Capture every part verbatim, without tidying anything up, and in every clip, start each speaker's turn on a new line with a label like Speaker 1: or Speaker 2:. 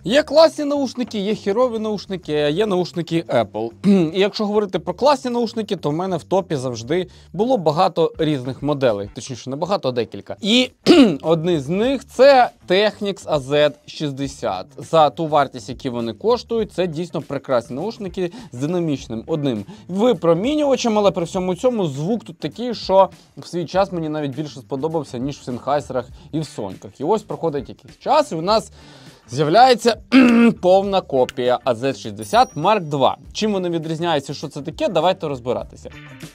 Speaker 1: Є класні наушники, є хірові наушники, а є наушники Apple. І якщо говорити про класні наушники, то в мене в топі завжди було багато різних моделей. Точніше, не багато, а декілька. І одні з них це Technics а зет шістдесят. За ту вартість, які вони коштують, це дійсно прекрасні наушники з динамічним одним випромінювачем, але при всьому цьому звук тут такий, що в свій час мені навіть більше сподобався, ніж в Сенхайсерах і в Соньках. І ось проходить якийсь час, і у нас з'являється повна копія а зет шістдесят Марк два. Чим вони відрізняються, що це таке, давайте розбиратися.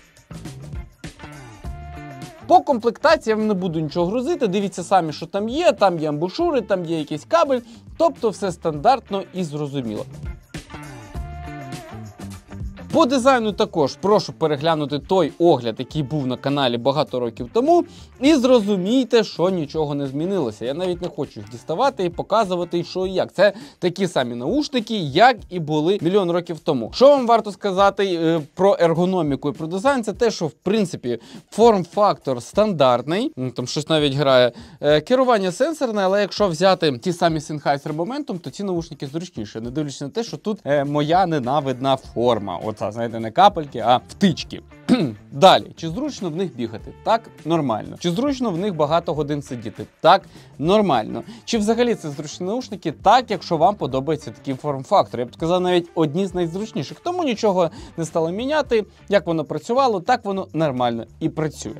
Speaker 1: По комплектації я вам не буду нічого грузити, дивіться самі, що там є, там є амбушури, там є якийсь кабель, тобто все стандартно і зрозуміло. По дизайну також прошу переглянути той огляд, який був на каналі багато років тому, і зрозумійте, що нічого не змінилося. Я навіть не хочу їх діставати і показувати, що і як. Це такі самі наушники, як і були мільйон років тому. Що вам варто сказати е, про ергономіку і про дизайн, це те, що в принципі форм-фактор стандартний, там щось навіть грає, е, керування сенсорне, але якщо взяти ті самі Sennheiser Momentum, то ці наушники зручніше, не дивлячись на те, що тут е, моя ненавидна форма. От, знаєте, не капельки, а втички. Далі, чи зручно в них бігати? Так, нормально. Чи зручно в них багато годин сидіти? Так, нормально. Чи взагалі це зручні наушники? Так, якщо вам подобається такий форм-фактор. Я б сказав, навіть одні з найзручніших. Тому нічого не стало міняти. Як воно працювало, так воно нормально і працює.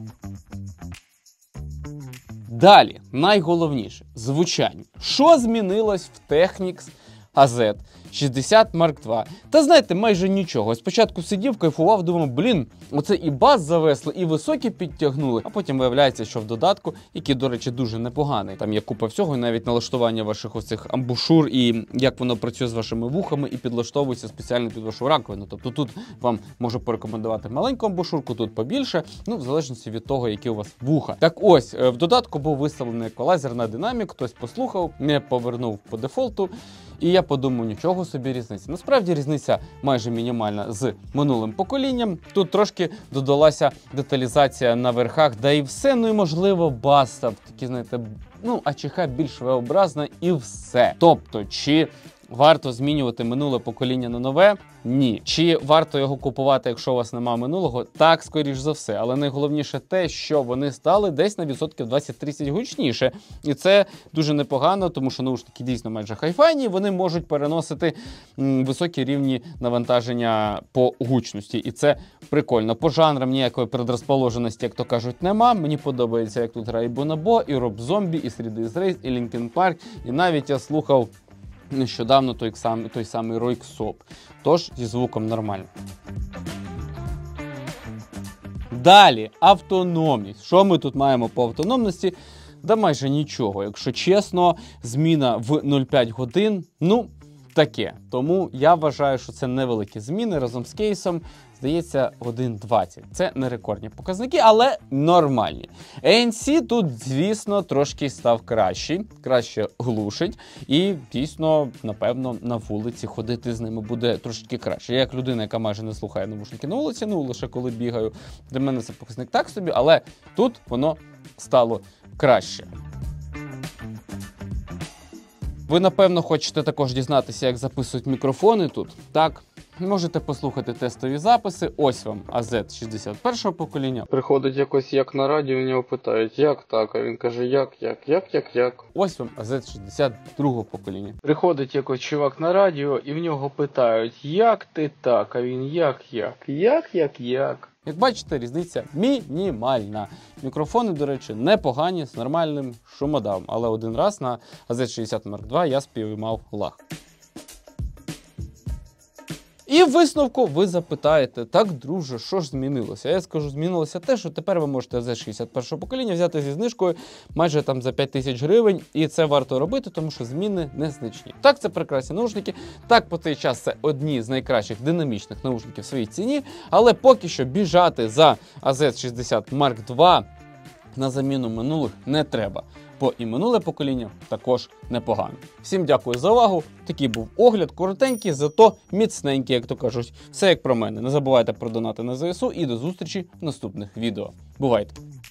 Speaker 1: Далі, найголовніше – звучання. Що змінилось в Technics а зет шістдесят Марк два? Та знаєте, майже нічого. Спочатку сидів, кайфував, думав, блін, оце і бас завесли, і високі підтягнули. А потім виявляється, що в додатку, який, до речі, дуже непоганий. Там є купа всього, і навіть налаштування ваших оцих амбушур, і як воно працює з вашими вухами, і підлаштовується спеціально під вашу раковину. Тобто тут вам можу порекомендувати маленьку амбушурку, тут побільше, ну, в залежності від того, які у вас вуха. Так ось, в додатку був виставлений еквалайзер на динамік, хтось послухав, не повернув по дефолту. І я подумав, нічого собі різниця. Насправді різниця майже мінімальна з минулим поколінням. Тут трошки додалася деталізація на верхах, да і все. Ну і можливо бас став такі, знаєте, ну, АЧХ більш V-образна і все. Тобто, чи варто змінювати минуле покоління на нове? Ні. Чи варто його купувати, якщо у вас немає минулого? Так, скоріш за все. Але найголовніше те, що вони стали десь на відсотків двадцять-тридцять гучніше. І це дуже непогано, тому що наушники дійсно майже хай-файні, вони можуть переносити м, високі рівні навантаження по гучності. І це прикольно. По жанрам ніякої предрозположеності, як то кажуть, нема. Мені подобається, як тут грає Бонобо, і Роб Зомбі, і Three Days Grace, і Linkin Park. І навіть я слухав нещодавно той самий, той самий Ройксоп. Тож зі звуком нормально. Далі, автономність. Що ми тут маємо по автономності? Да майже нічого. Якщо чесно, зміна в нуль цілих п'ять годин, ну, таке. Тому я вважаю, що це невеликі зміни разом з кейсом. Здається, годин двадцять. Це не рекордні показники, але нормальні. ей ен сі тут, звісно, трошки став кращий, краще глушить. І, дійсно, напевно, на вулиці ходити з ними буде трошки краще. Я як людина, яка майже не слухає навушники на вулиці, ну, лише коли бігаю, для мене це показник так собі, але тут воно стало краще. Ви, напевно, хочете також дізнатися, як записують мікрофони тут, так? Можете послухати тестові записи. Ось вам а зет шістдесят першого покоління.
Speaker 2: Приходить якось як на радіо, в нього питають, як так? А він каже, як, як, як, як, як.
Speaker 1: Ось вам а зет шістдесят другого покоління.
Speaker 2: Приходить якось чувак на радіо, і в нього питають, як ти так? А він як, як, як, як, як.
Speaker 1: Як бачите, різниця мінімальна. Мікрофони, до речі, непогані, з нормальним шумодавом. Але один раз на а зет шістдесят Марк два я спіймав лаг. І в висновку ви запитаєте, так, друже, що ж змінилося? Я скажу, змінилося те, що тепер ви можете а зет шістдесят першого покоління взяти зі знижкою майже там за п'ять тисяч гривень, і це варто робити, тому що зміни незначні. Так, це прекрасні наушники, так, по цей час це одні з найкращих динамічних наушників в своїй ціні, але поки що біжати за а зет шістдесят Марк два на заміну минулих не треба. Бо і минуле покоління також непогано. Всім дякую за увагу. Такий був огляд, коротенький, зато міцненький, як то кажуть. Все як про мене. Не забувайте про донати на зе ес у і до зустрічі в наступних відео. Бувайте!